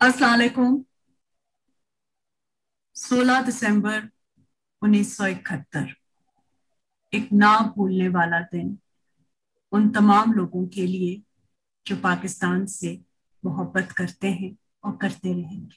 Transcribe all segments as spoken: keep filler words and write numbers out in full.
अस्सलाम वालेकुम। सोलह दिसंबर उन्नीस सौ इकहत्तर, एक ना भूलने वाला दिन उन तमाम लोगों के लिए जो पाकिस्तान से मोहब्बत करते हैं और करते रहेंगे।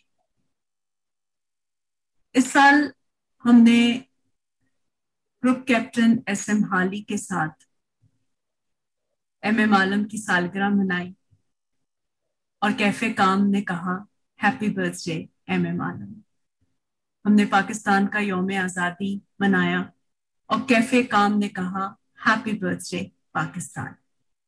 इस साल हमने ग्रुप कैप्टन एस एम हाली के साथ एम एम आलम की सालगिरह मनाई और कैफे काम ने कहा happy birthday M M Alam. हमने पाकिस्तान का यौम आज़ादी मनाया और कैफे काम ने कहा हैप्पी बर्थडे पाकिस्तान।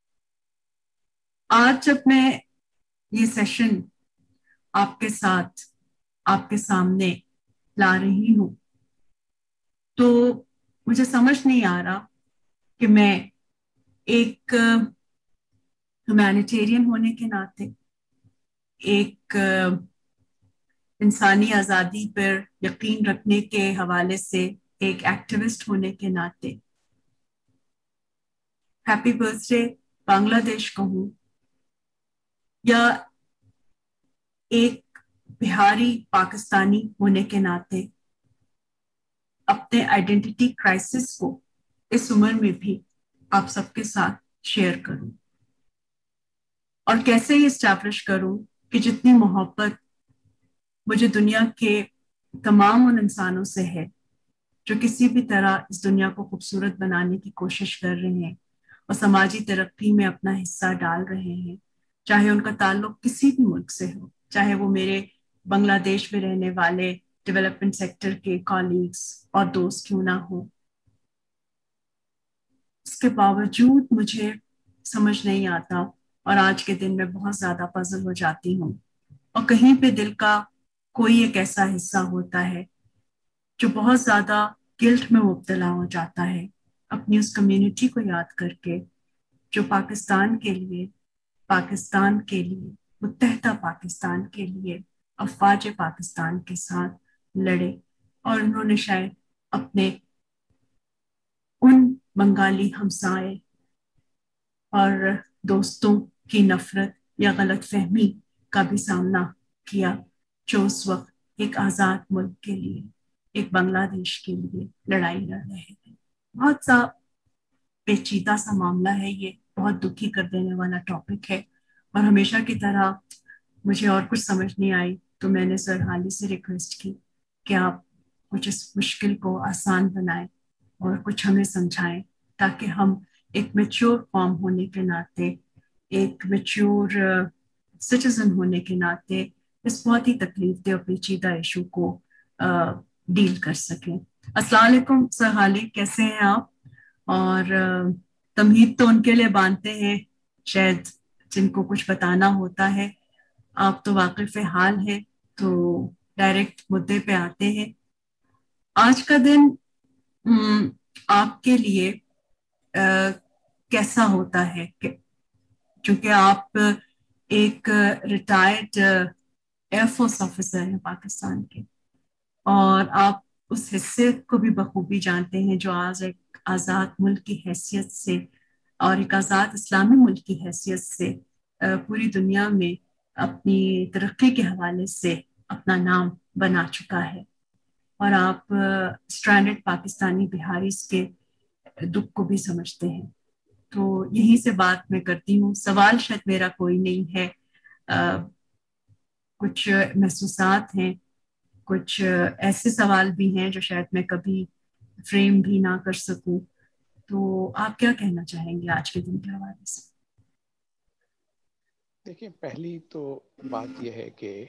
आज जब मैं ये सेशन आपके साथ आपके सामने ला रही हूं तो मुझे समझ नहीं आ रहा कि मैं एक ह्यूमैनिटेरियन होने के नाते, एक इंसानी आज़ादी पर यकीन रखने के हवाले से एक एक्टिविस्ट होने के नाते हैप्पी बर्थडे बांग्लादेश कहूं या एक बिहारी पाकिस्तानी होने के नाते अपने आइडेंटिटी क्राइसिस को इस उम्र में भी आप सबके साथ शेयर करूं और कैसे ये एस्टैब्लिश करूं कि जितनी मोहब्बत मुझे दुनिया के तमाम उन इंसानों से है जो किसी भी तरह इस दुनिया को खूबसूरत बनाने की कोशिश कर रहे हैं और समाजी तरक्की में अपना हिस्सा डाल रहे हैं, चाहे उनका ताल्लुक किसी भी मुल्क से हो, चाहे वो मेरे बांग्लादेश में रहने वाले डेवलपमेंट सेक्टर के कॉलीग्स और दोस्त क्यों ना हो। इसके बावजूद मुझे समझ नहीं आता और आज के दिन में बहुत ज्यादा पजल हो जाती हूँ और कहीं पे दिल का कोई एक ऐसा हिस्सा होता है जो बहुत ज्यादा गिल्ट में मुब्तला हो जाता है अपनी उस कम्युनिटी को याद करके जो पाकिस्तान के लिए पाकिस्तान के लिए मुत्तहदा पाकिस्तान के लिए अफवाज पाकिस्तान के साथ लड़े और उन्होंने शायद अपने उन बंगाली हमसाए और दोस्तों की नफरत या गलत फहमी का भी सामना किया जो उस वक्त एक आज़ाद मुल्क के लिए, एक बांग्लादेश के लिए लड़ाई लड़ रहे थे। बहुत सा पेचीदा सा मामला है ये, बहुत दुखी कर देने वाला टॉपिक है और हमेशा की तरह मुझे और कुछ समझ नहीं आई तो मैंने सर हाली से रिक्वेस्ट की कि आप कुछ इस मुश्किल को आसान बनाएं और कुछ हमें समझाएं ताकि हम एक मैच्योर कौम होने के नाते, एक मैच्योर सिटीजन होने के नाते इस बहुत ही तकलीफ दे और पेचीदा इशू को डील कर सकें। अस्सलाम वालेकुम सर हाली, कैसे हैं आप? और uh, तमहीद तो उनके लिए बांधते हैं शायद जिनको कुछ बताना होता है, आप तो वाकिफ हाल है तो डायरेक्ट मुद्दे पे आते हैं। आज का दिन आपके लिए आ, कैसा होता है? क्योंकि आप एक रिटायर्ड एयरफोर्स ऑफिसर हैं पाकिस्तान के और आप उस हिस्से को भी बखूबी जानते हैं जो आज एक आज़ाद मुल्क की हैसियत से और एक आज़ाद इस्लामी मुल्क की हैसियत से पूरी दुनिया में अपनी तरक्की के हवाले से अपना नाम बना चुका है और आप स्ट्रैंडेड पाकिस्तानी बिहारी के दुख को भी समझते हैं। तो यहीं से बात मैं करती हूँ। सवाल शायद मेरा कोई नहीं है, आ, कुछ महसूसात हैं, कुछ ऐसे सवाल भी हैं जो शायद मैं कभी फ्रेम भी ना कर सकूं। तो आप क्या कहना चाहेंगे आज के दिन के हवाले से? देखिए, पहली तो बात यह है कि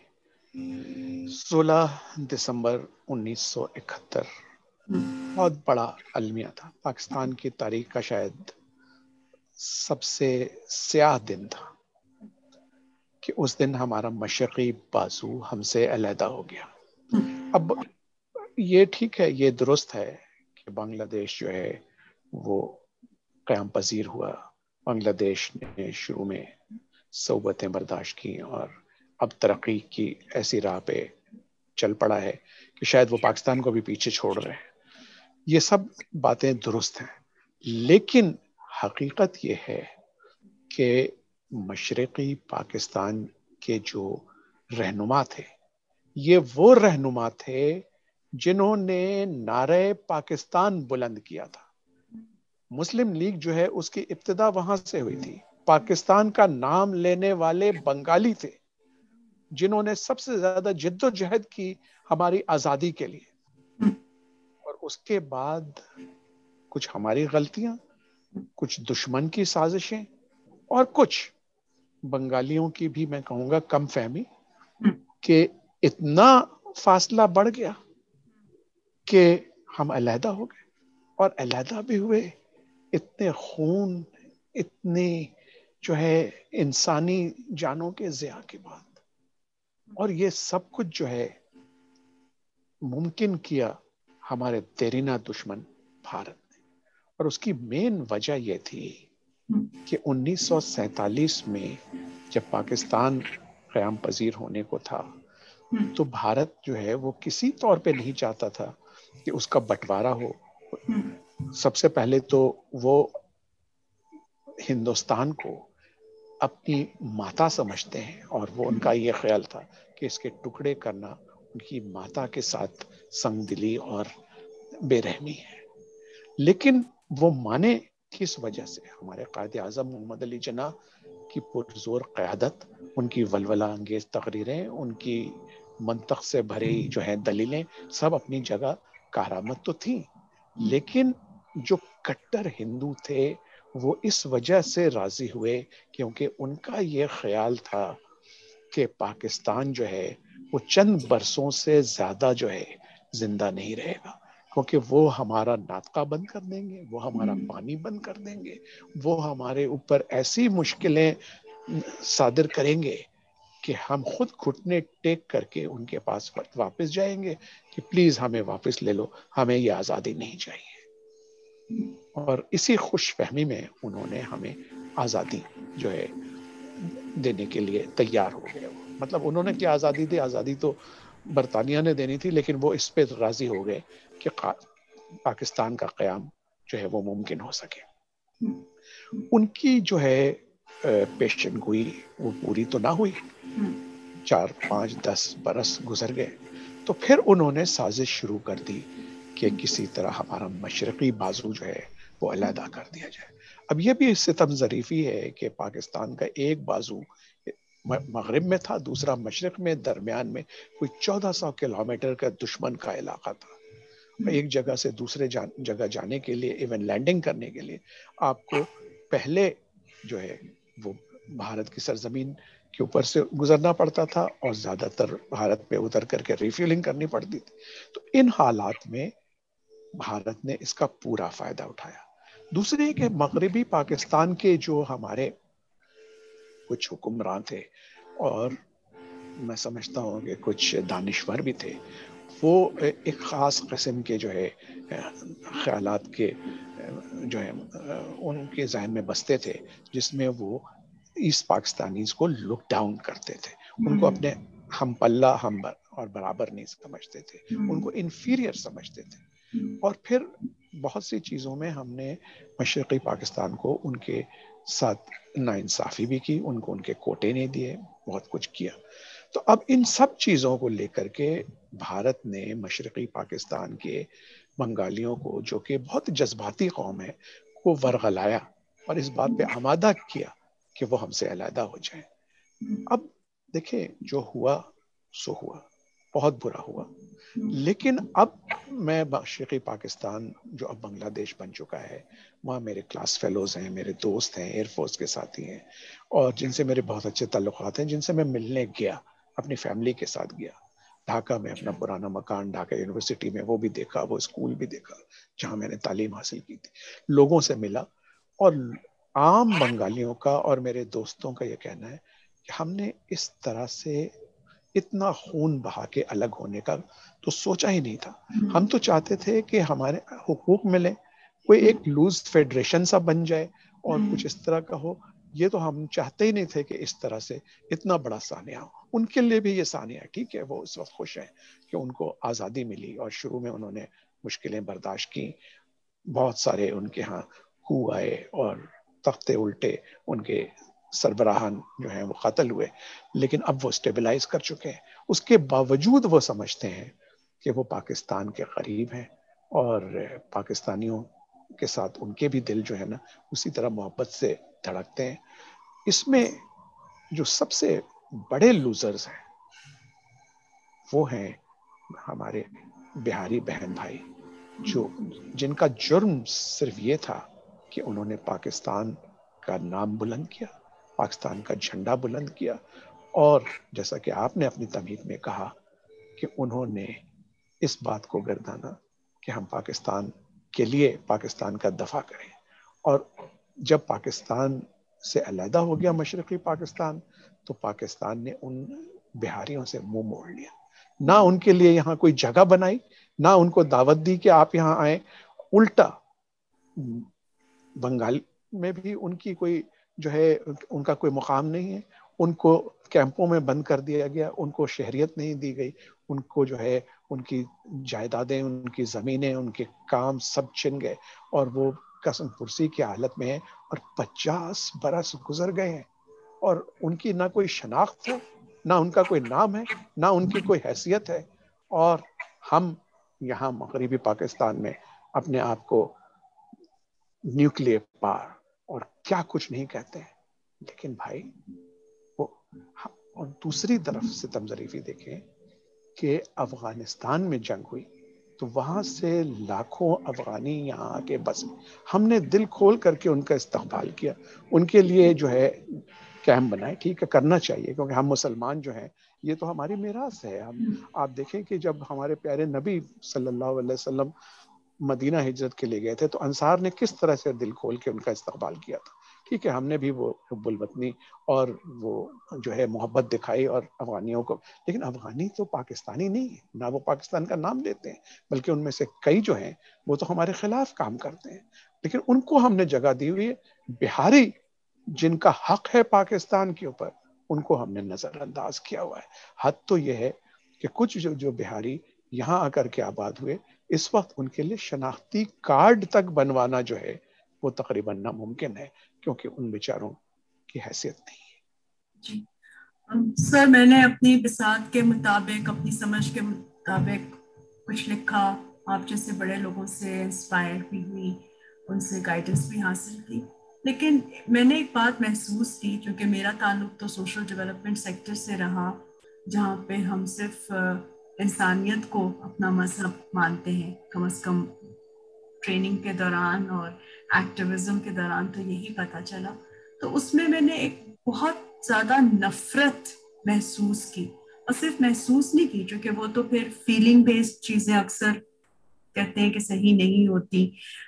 सोलह दिसंबर उन्नीस सौ इकहत्तर बहुत बड़ा अलमिया था। पाकिस्तान की तारीख का शायद सबसे स्याह दिन था कि उस दिन हमारा मशरक़ी बाजू हमसे अलहदा हो गया। अब ये ठीक है, ये दुरुस्त है कि बांग्लादेश जो है वो क़याम पजीर हुआ। बांग्लादेश ने शुरू में सोबतें बर्दाश्त की और अब तरक्की की ऐसी राह पे चल पड़ा है कि शायद वो पाकिस्तान को भी पीछे छोड़ रहे हैं। ये सब बातें दुरुस्त हैं, लेकिन हकीकत ये है कि मशरक़ी पाकिस्तान के जो رہنما تھے. یہ وہ رہنما تھے جنہوں نے نعرہ پاکستان بلند کیا تھا. مسلم لیگ جو ہے اس کی ابتدا وہاں سے ہوئی تھی. پاکستان کا نام لینے والے بنگالی تھے جنہوں نے سب سے زیادہ جد و جہد کی ہماری آزادی کے لیے. اور اس کے بعد کچھ ہماری غلطیاں، کچھ دشمن کی سازشیں، اور کچھ بنگالیوں کی بھی میں کہوں گا کم فہمی، کہ اتنا فاصلہ بڑھ گیا کہ ہم علیحدہ ہو گئے. اور علیحدہ بھی ہوئے اتنے خون، اتنی جو ہے انسانی جانوں کے ضیاع کے بعد. اور یہ سب کچھ جو ہے ممکن کیا ہمارے دیرینہ دشمن بھارت نے. اور اس کی مین وجہ یہ تھی کہ انیس سو سینتالیس میں جب پاکستان قیام پذیر ہونے کو تھا تو بھارت جو ہے وہ کسی طور پہ نہیں چاہتا تھا کہ اس کا بٹوارا ہو. سب سے پہلے تو وہ ہندوستان کو اپنی ماتا سمجھتے ہیں، اور وہ ان کا یہ خیال تھا کہ اس کے ٹکڑے کرنا ان کی ماتا کے ساتھ سنگ دلی اور بے رحمی ہے. لیکن وہ مانے کس وجہ سے؟ ہمارے قائد اعظم محمد علی جناح کی پرزور قیادت، ان کی ولولہ انگیز تقریریں، ان کی منطق سے بھری جو ہے دلیلیں، سب اپنی جگہ کارآمد تو تھیں. لیکن جو کٹر ہندو تھے وہ اس وجہ سے راضی ہوئے کیونکہ ان کا یہ خیال تھا کہ پاکستان جو ہے وہ چند برسوں سے زیادہ جو ہے زندہ نہیں رہے گا، کیونکہ وہ ہمارا ناطقہ بند کر دیں گے، وہ ہمارا پانی بند کر دیں گے، وہ ہمارے اوپر ایسی مشکلیں صادر کریں گے کہ ہم خود گھٹنے ٹیک کر کے ان کے پاس واپس جائیں گے کہ پلیز ہمیں واپس لے لو، ہمیں یہ آزادی نہیں چاہیے. اور اسی خوش فہمی میں انہوں نے ہمیں آزادی جو ہے دینے کے لیے تیار ہو گئے. مطلب انہوں نے کیا آزادی دی؟ آزادی تو برطانیہ نے دینی تھی، لیکن وہ اس پہ راضی ہو گئے کہ پاکستان کا قیام جو ہے وہ ممکن ہو سکے. ان کی جو ہے پیشن گوئی وہ پوری تو نہ ہوئی. چار پانچ دس برس گزر گئے تو پھر انہوں نے سازش شروع کر دی کہ کسی طرح ہمارا مشرقی بازو جو ہے وہ علیحدہ کر دیا جائے. اب یہ بھی ستم ظریفی ہے کہ پاکستان کا ایک بازو مغرب میں تھا، دوسرا مشرق میں، درمیان میں کوئی چودہ سو کلومیٹر کا دشمن کا علاقہ تھا. ایک جگہ سے دوسرے جان جگہ جانے کے لیے، ایون لینڈنگ کرنے کے لیے، آپ کو پہلے جو ہے وہ بھارت کی سرزمین کے اوپر سے گزرنا پڑتا تھا اور زیادہ تر بھارت پہ اتر کر کے ریفیلنگ کرنی پڑتی تھی. تو ان حالات میں بھارت نے اس کا پورا فائدہ اٹھایا. دوسرے کہ مغربی پاکستان کے جو ہمارے کچھ حکمران تھے، اور میں سمجھتا ہوں کہ کچھ دانشور بھی تھے، وہ ایک خاص قسم کے جو ہے خیالات کے جو ہے ان کے ذہن میں بستے تھے، جس میں وہ ایسٹ پاکستانیز کو لک ڈاؤن کرتے تھے، ان کو اپنے ہم پلہ ہم اور برابر نہیں سمجھتے تھے، ان کو انفیریئر سمجھتے تھے. اور پھر بہت سی چیزوں میں ہم نے مشرقی پاکستان کو ان کے ساتھ ناانصافی بھی کی، ان کو ان کے کوٹے نہیں دیے، بہت کچھ کیا. تو اب ان سب چیزوں کو لے کر کے بھارت نے مشرقی پاکستان کے بنگالیوں کو، جو کہ بہت جذباتی قوم ہے، کو ورغلایا اور اس بات پہ آمادہ کیا کہ وہ ہم سے علیحدہ ہو جائیں. اب دیکھیں جو ہوا سو ہوا، بہت برا ہوا. لیکن اب میں مشرقی پاکستان جو اب بنگلہ دیش بن چکا ہے، وہاں میرے کلاس فیلوز ہیں، میرے دوست ہیں، ایئر فورس کے ساتھی ہیں، اور جن سے میرے بہت اچھے تعلقات ہیں، جن سے میں ملنے گیا، اپنی فیملی کے ساتھ گیا. ڈھاکہ میں اپنا پرانا مکان، ڈھاکہ یونیورسٹی میں، وہ بھی دیکھا، وہ اسکول بھی دیکھا جہاں میں نے تعلیم حاصل کی تھی، لوگوں سے ملا. اور عام بنگالیوں کا اور میرے دوستوں کا یہ کہنا ہے کہ ہم نے اس طرح سے اتنا خون بہا کے الگ ہونے کا تو سوچا ہی نہیں تھا. ہم تو چاہتے تھے کہ ہمارے حقوق ملے، کوئی ایک لوز فیڈریشن سا بن جائے اور کچھ اس طرح کا ہو. یہ تو ہم چاہتے ہی نہیں تھے کہ اس طرح سے اتنا بڑا سانحہ ہو. ان کے لیے بھی یہ سانحہ ٹھیک ہے، وہ اس وقت خوش ہیں کہ ان کو آزادی ملی، اور شروع میں انہوں نے مشکلیں برداشت کی. بہت سارے ان کے ہاں کو آئے اور تختے الٹے ان کے سربراہان جو ہیں وہ قتل ہوئے، لیکن اب وہ اسٹیبلائز کر چکے ہیں. اس کے باوجود وہ سمجھتے ہیں کہ وہ پاکستان کے قریب ہیں اور پاکستانیوں کے ساتھ ان کے بھی دل جو ہے نا اسی طرح محبت سے دھڑکتے ہیں. اس میں جو سب سے بڑے لوزرز ہیں وہ ہیں ہمارے بہاری بہن بھائی، جو جن کا جرم صرف یہ تھا کہ انہوں نے پاکستان کا نام بلند کیا، پاکستان کا جھنڈا بلند کیا، اور جیسا کہ آپ نے اپنی تمہید میں کہا کہ انہوں نے اس بات کو گردانا کہ ہم پاکستان کے لیے پاکستان کا دفاع کریں. اور جب پاکستان سے علیحدہ ہو گیا مشرقی پاکستان تو پاکستان نے ان بہاریوں سے منہ موڑ لیا، نہ ان کے لیے یہاں کوئی جگہ بنائی، نہ ان کو دعوت دی کہ آپ یہاں آئیں. الٹا بنگال میں بھی ان کی کوئی جو ہے ان کا کوئی مقام نہیں ہے، ان کو کیمپوں میں بند کر دیا گیا، ان کو شہریت نہیں دی گئی، ان کو جو ہے ان کی جائیدادیں، ان کی زمینیں، ان کے کام سب چھن گئے اور وہ قسم پرسی کی حالت میں ہیں. اور پچاس برس گزر گئے ہیں اور ان کی نہ کوئی شناخت ہے، نہ ان کا کوئی نام ہے، نہ ان کی کوئی حیثیت ہے. اور ہم یہاں مغربی پاکستان میں اپنے آپ کو نیوکلیئر پار اور کیا کچھ نہیں کہتے ہیں. لیکن بھائی وہ اور دوسری طرف ستم ظریفی دیکھیں کہ افغانستان میں جنگ ہوئی تو وہاں سے لاکھوں افغانی یہاں آ کے بس ہم نے دل کھول کر کے ان کا استقبال کیا، ان کے لیے جو ہے کیمپ بنائے. ٹھیک ہے، کرنا چاہیے کیونکہ ہم مسلمان جو ہیں یہ تو ہماری میراث ہے. ہم آپ دیکھیں کہ جب ہمارے پیارے نبی صلی اللہ علیہ وسلم مدینہ ہجرت کے لیے گئے تھے تو انصار نے کس طرح سے دل کھول کے ان کا استقبال کیا تھا. ٹھیک ہے، ہم نے بھی وہ حب الوطنی اور وہ جو ہے محبت دکھائی اور افغانیوں کو، لیکن افغانی تو پاکستانی نہیں ہے، نہ وہ پاکستان کا نام لیتے ہیں، بلکہ ان میں سے کئی جو ہیں وہ تو ہمارے خلاف کام کرتے ہیں. لیکن ان کو ہم نے جگہ دی ہوئی ہے. بہاری جن کا حق ہے پاکستان کے اوپر ان کو ہم نے نظر انداز کیا ہوا ہے. حد تو یہ ہے کہ کچھ جو جو بہاری یہاں آ کر کے آباد ہوئے اس وقت ان کے لیے شناختی کارڈ تک بنوانا جو ہے وہ تقریباً ناممکن ہے کیونکہ ان بیچاروں کی حیثیت نہیں ہے. جی سر، میں نے اپنی بساط کے مطابق، اپنی سمجھ کے مطابق کچھ لکھا، آپ جیسے بڑے لوگوں سے انسپائر بھی ہوئی، ان سے گائیڈنس بھی حاصل کی. لیکن میں نے ایک بات محسوس کی، چونکہ میرا تعلق تو سوشل ڈیولپمنٹ سیکٹر سے رہا جہاں پہ ہم صرف انسانیت کو اپنا مذہب مانتے ہیں، کم از کم ٹریننگ کے دوران اور ایکٹیویزم کے دوران تو یہی پتہ چلا. تو اس میں میں نے ایک بہت زیادہ نفرت محسوس کی، اور صرف محسوس نہیں کی چونکہ وہ تو پھر فیلنگ بیسڈ چیزیں اکثر کہتے ہیں کہ صحیح نہیں ہوتی.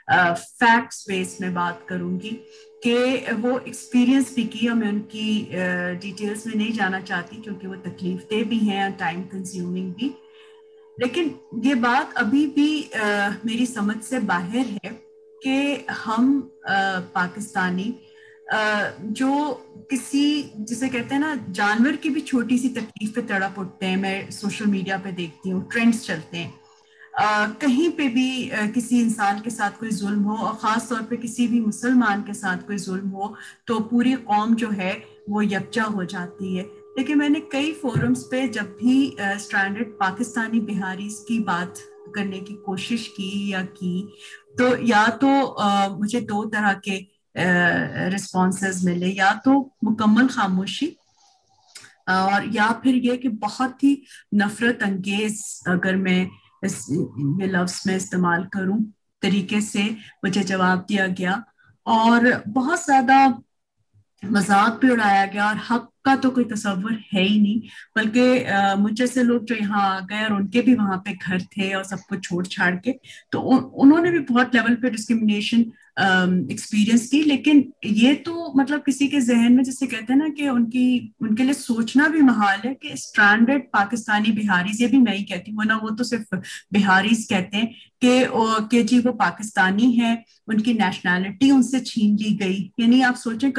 فیکٹس بیس میں بات کروں گی کہ وہ ایکسپیرینس بھی کی، اور میں ان کی ڈیٹیلز میں نہیں جانا چاہتی کیونکہ وہ تکلیف دہ بھی ہیں اور ٹائم کنزیومنگ بھی. لیکن یہ بات ابھی بھی میری سمجھ سے باہر ہے کہ ہم پاکستانی جو کسی جسے کہتے ہیں نا جانور کی بھی چھوٹی سی تکلیف پہ تڑپ اٹھتے ہیں. میں سوشل میڈیا پہ دیکھتی ہوں ٹرینڈز چلتے ہیں، کہیں پہ بھی کسی انسان کے ساتھ کوئی ظلم ہو، اور خاص طور پہ کسی بھی مسلمان کے ساتھ کوئی ظلم ہو تو پوری قوم جو ہے وہ یکجا ہو جاتی ہے. لیکن میں نے کئی فورمز پہ جب بھی اسٹرینڈڈ پاکستانی بہاریز کی بات کرنے کی کوشش کی یا کی تو یا تو مجھے دو طرح کے رسپانسز ملے، یا تو مکمل خاموشی اور یا پھر یہ کہ بہت ہی نفرت انگیز، اگر میں اس یہ لفظ میں استعمال کروں، طریقے سے مجھے جواب دیا گیا اور بہت زیادہ مذاق بھی اڑایا گیا، اور حق کا تو کوئی تصور ہے ہی نہیں. بلکہ مجھ جیسے لوگ جو یہاں آ گئے اور ان کے بھی وہاں پہ گھر تھے اور سب کچھ چھوڑ چھاڑ کے، تو انہوں نے بھی بہت لیول پہ ڈسکرمنیشن ایکسپیرینس کی. لیکن یہ تو مطلب کسی کے ذہن میں جسے کہتے ہیں نا کہ ان کی ان کے لیے سوچنا بھی محال ہے کہ اسٹرینڈڈ پاکستانی بہاریز، یہ بھی میں ہی کہتی ہوں ورنہ وہ تو صرف بہاریز کہتے ہیں کہ کہ جی وہ پاکستانی ہیں، ان کی نیشنلٹی ان سے چھین لی گئی. یعنی آپ سوچیں کبھی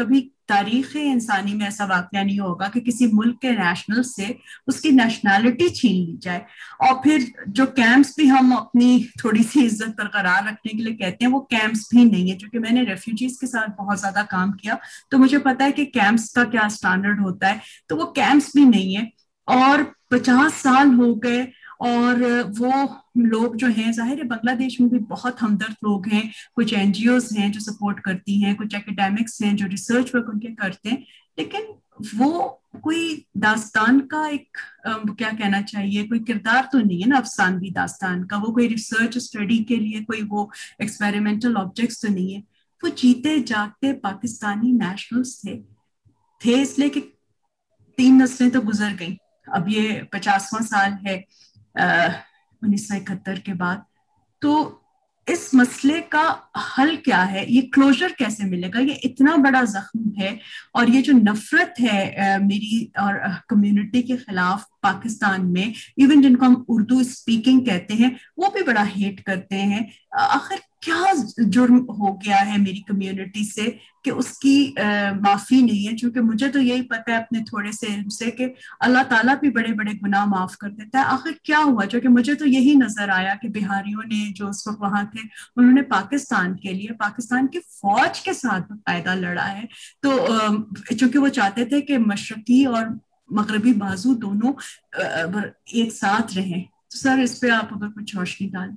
تاریخ انسانی میں ایسا واقعہ نہیں ہوگا کہ کسی ملک کے نیشنل سے اس کی نیشنلٹی چھین لی جائے. اور پھر جو کیمپس بھی ہم اپنی تھوڑی سی عزت برقرار رکھنے کے لیے کہتے ہیں وہ کیمپس بھی نہیں ہے. کیونکہ میں نے ریفیوجیز کے ساتھ بہت زیادہ کام کیا تو مجھے پتا ہے کہ کیمپس کا کیا اسٹینڈرڈ ہوتا ہے. تو وہ کیمپس بھی نہیں ہے. اور پچاس سال ہو گئے اور وہ لوگ جو ہیں ظاہر ہے بنگلہ دیش میں بھی بہت ہمدرد لوگ ہیں, کچھ این جی اوز ہیں جو سپورٹ کرتی ہیں, کچھ اکیڈیمکس ہیں جو ریسرچ ورک ان کے کرتے ہیں, لیکن وہ کوئی داستان کا ایک کیا کہنا چاہیے کوئی کردار تو نہیں ہے نا افسانوی داستان کا. وہ کوئی ریسرچ اسٹڈی کے لیے کوئی وہ ایکسپیریمنٹل آبجیکٹس تو نہیں ہے. وہ جیتے جاگتے پاکستانی نیشنلز تھے تھے اس لیے کہ تین نسلیں تو گزر گئیں. اب یہ پچاسواں سال ہے انیس سو اکہتر کے بعد. تو اس مسئلے کا حل کیا ہے, یہ کلوزر کیسے ملے گا؟ یہ اتنا بڑا زخم ہے اور یہ جو نفرت ہے میری اور کمیونٹی کے خلاف پاکستان میں, ایون جن کو ہم اردو اسپیکنگ کہتے ہیں وہ بھی بڑا ہیٹ کرتے ہیں. آخر کیا جرم ہو گیا ہے میری کمیونٹی سے کہ اس کی معافی نہیں ہے؟ چونکہ مجھے تو یہی پتا ہے اپنے تھوڑے سے علم سے کہ اللہ تعالیٰ بھی بڑے بڑے گناہ معاف کر دیتا ہے. آخر کیا ہوا؟ جو کہ مجھے تو یہی نظر آیا کہ بہاریوں نے جو اس وقت وہاں تھے انہوں نے پاکستان کے لیے پاکستان کی فوج کے ساتھ باقاعدہ لڑا ہے. تو چونکہ وہ چاہتے تھے کہ مشرقی اور مغربی بازو دونوں ایک ساتھ رہیں. تو سر اس پہ آپ اگر کچھ روشنی ڈالیں.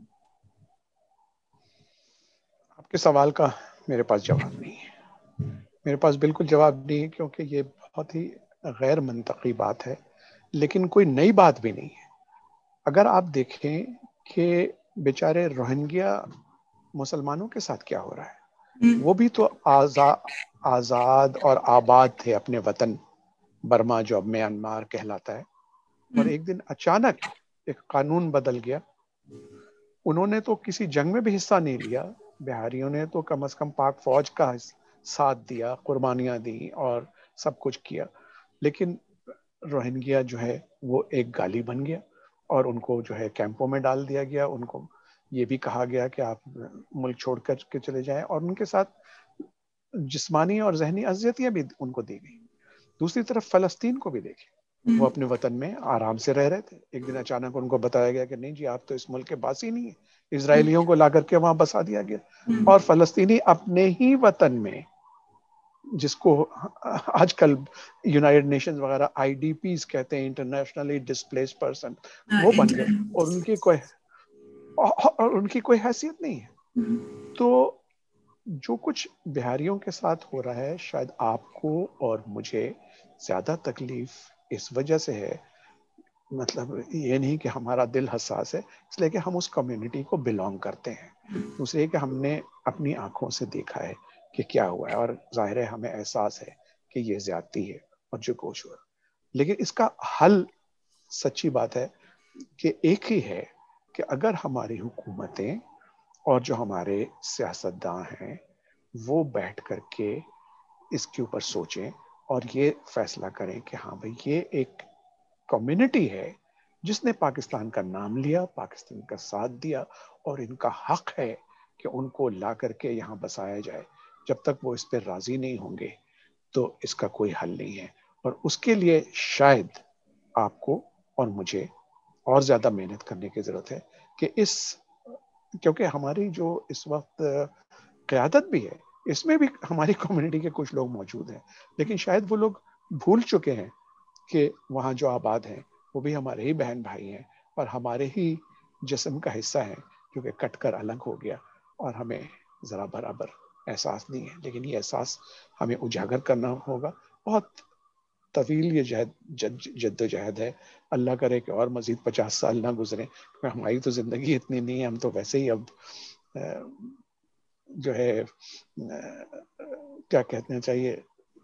آپ کے سوال کا میرے پاس جواب نہیں ہے, میرے پاس بالکل جواب نہیں ہے, کیونکہ یہ بہت ہی غیر منطقی بات ہے, لیکن کوئی نئی بات بھی نہیں ہے. اگر آپ دیکھیں کہ بیچارے روہنگیا مسلمانوں کے ساتھ کیا ہو رہا ہے, وہ بھی تو آزاد اور آباد تھے اپنے وطن برما جو اب میانمار کہلاتا ہے, اور ایک دن اچانک ایک قانون بدل گیا. انہوں نے تو کسی جنگ میں بھی حصہ نہیں لیا, بہاریوں نے تو کم از کم پاک فوج کا ساتھ دیا, قربانیاں دی اور سب کچھ کیا, لیکن روہنگیا جو ہے وہ ایک گالی بن گیا اور ان کو جو ہے کیمپوں میں ڈال دیا گیا. ان کو یہ بھی کہا گیا کہ آپ ملک چھوڑ کر کے چلے جائیں, اور ان کے ساتھ جسمانی اور ذہنی اذیتیں بھی ان کو دی گئی. دوسری طرف فلسطین کو بھی دیکھیں, وہ اپنے وطن میں آرام سے رہ رہے تھے. ایک دن اچانک ان کو بتایا گیا کہ نہیں جی آپ تو اس ملک کے باسی نہیں ہیں, اسرائیلیوں کو لا کر کے وہاں بسا دیا گیا. اور فلسطینی اپنے ہی وطن میں, جس کو آج کل یونائٹڈ نیشنز وغیرہ آئی ڈی پیز کہتے ہیں, انٹرنیشنلی ڈسپلیس پرسن, وہ بن گئے اور ان کی کوئی اور ان کی کوئی حیثیت نہیں ہے. تو جو کچھ بہاریوں کے ساتھ ہو رہا ہے شاید آپ کو اور مجھے زیادہ تکلیف اس وجہ سے ہے, مطلب یہ نہیں کہ ہمارا دل حساس ہے, اس لیے کہ ہم اس کمیونٹی کو بلونگ کرتے ہیں. دوسرے کہ ہم نے اپنی آنکھوں سے دیکھا ہے کہ کیا ہوا ہے, اور ظاہر ہے ہمیں احساس ہے کہ یہ زیادتی ہے اور جو کچھ ہوا. لیکن اس کا حل سچی بات ہے کہ ایک ہی ہے کہ اگر ہماری حکومتیں اور جو ہمارے سیاستداں ہیں وہ بیٹھ کر کے اس کے اوپر سوچیں اور یہ فیصلہ کریں کہ ہاں بھئی یہ ایک کمیونٹی ہے جس نے پاکستان کا نام لیا, پاکستان کا ساتھ دیا, اور ان کا حق ہے کہ ان کو لا کر کے یہاں بسایا جائے. جب تک وہ اس پہ راضی نہیں ہوں گے تو اس کا کوئی حل نہیں ہے. اور اس کے لیے شاید آپ کو اور مجھے اور زیادہ محنت کرنے کی ضرورت ہے کہ اس, کیونکہ ہماری جو اس وقت قیادت بھی ہے اس میں بھی ہماری کمیونٹی کے کچھ لوگ موجود ہیں, لیکن شاید وہ لوگ بھول چکے ہیں کہ وہاں جو آباد ہیں وہ بھی ہمارے ہی بہن بھائی ہیں اور ہمارے ہی جسم کا حصہ ہیں, جو کہ کٹ کر الگ ہو گیا اور ہمیں ذرا برابر احساس نہیں ہے. لیکن یہ احساس ہمیں اجاگر کرنا ہوگا. بہت طویل یہ جہد جد, جد و جہد ہے. اللہ کرے کہ اور مزید پچاس سال نہ گزریں, ہماری تو زندگی اتنی نہیں ہے, ہم تو ویسے ہی اب جو ہے کیا کہنا چاہیے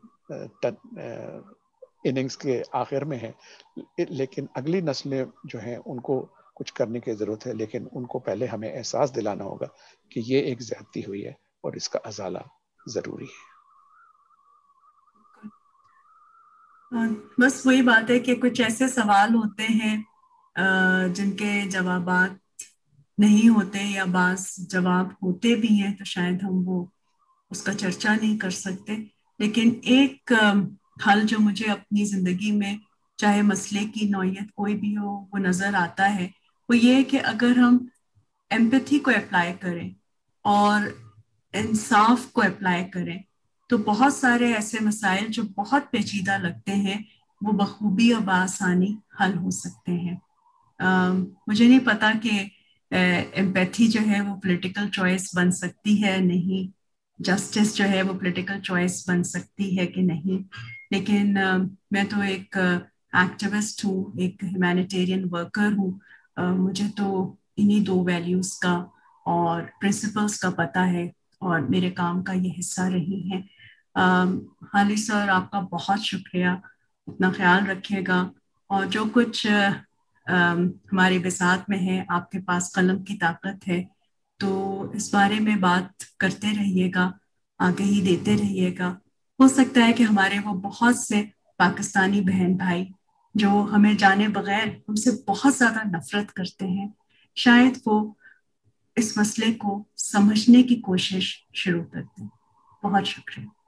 اننگز کے آخر میں ہے. لیکن اگلی نسلیں جو ہیں ان کو کچھ کرنے کی ضرورت ہے, لیکن ان کو پہلے ہمیں احساس دلانا ہوگا کہ یہ ایک زیادتی ہوئی ہے اور اس کا ازالہ ضروری ہے. بس وہی بات ہے کہ کچھ ایسے سوال ہوتے ہیں جن کے جوابات نہیں ہوتے, یا بعض جواب ہوتے بھی ہیں تو شاید ہم وہ اس کا چرچا نہیں کر سکتے. لیکن ایک حل جو مجھے اپنی زندگی میں چاہے مسئلے کی نوعیت کوئی بھی ہو وہ نظر آتا ہے، وہ یہ کہ اگر ہم ایمپتھی کو اپلائی کریں اور انصاف کو اپلائی کریں تو بہت سارے ایسے مسائل جو بہت پیچیدہ لگتے ہیں وہ بخوبی اور بآسانی حل ہو سکتے ہیں۔ مجھے نہیں پتا کہ ایمپیتھی جو ہے وہ پولیٹیکل چوائس بن سکتی ہے نہیں، جسٹس جو ہے وہ پولیٹیکل چوائس بن سکتی ہے کہ نہیں، لیکن میں تو ایک ایکٹیوسٹ ہوں، ایک ہیومینیٹیرین ورکر ہوں، مجھے تو انہی دو ویلیوز کا اور پرنسپلز کا پتہ ہے اور میرے کام کا یہ حصہ رہی ہیں۔ حالی سر آپ کا بہت شکریہ، اپنا خیال رکھیے گا، اور جو کچھ ہمارے بساط میں ہے، آپ کے پاس قلم کی طاقت ہے تو اس بارے میں بات کرتے رہیے گا، آگہی دیتے رہیے گا۔ ہو سکتا ہے کہ ہمارے وہ بہت سے پاکستانی بہن بھائی جو ہمیں جانے بغیر ہم سے بہت زیادہ نفرت کرتے ہیں، شاید وہ اس مسئلے کو سمجھنے کی کوشش شروع کر دیں۔ بہت شکریہ۔